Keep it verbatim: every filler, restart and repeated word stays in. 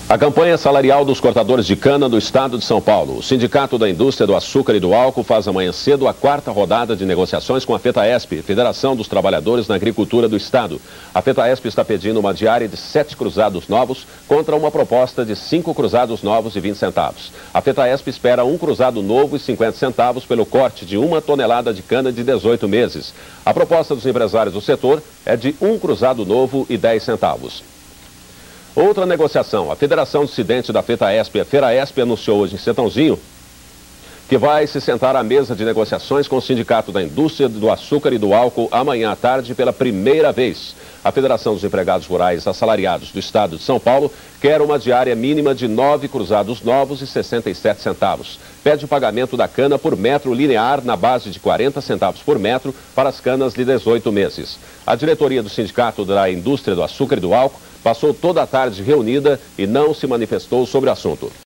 A campanha salarial dos cortadores de cana do estado de São Paulo. O Sindicato da Indústria do Açúcar e do Álcool faz amanhã cedo a quarta rodada de negociações com a FETAESP, Federação dos Trabalhadores na Agricultura do Estado. A FETAESP está pedindo uma diária de sete cruzados novos contra uma proposta de cinco cruzados novos e vinte centavos. A FETAESP espera um cruzado novo e cinquenta centavos pelo corte de uma tonelada de cana de dezoito meses. A proposta dos empresários do setor é de um cruzado novo e dez centavos. Outra negociação. A Federação Dissidente da FETAESP, a FERAESP, anunciou hoje em Sertãozinho que vai se sentar à mesa de negociações com o Sindicato da Indústria do Açúcar e do Álcool amanhã à tarde pela primeira vez. A Federação dos Empregados Rurais Assalariados do Estado de São Paulo quer uma diária mínima de nove cruzados novos e sessenta e sete centavos. Pede o pagamento da cana por metro linear na base de quarenta centavos por metro para as canas de dezoito meses. A diretoria do Sindicato da Indústria do Açúcar e do Álcool passou toda a tarde reunida e não se manifestou sobre o assunto.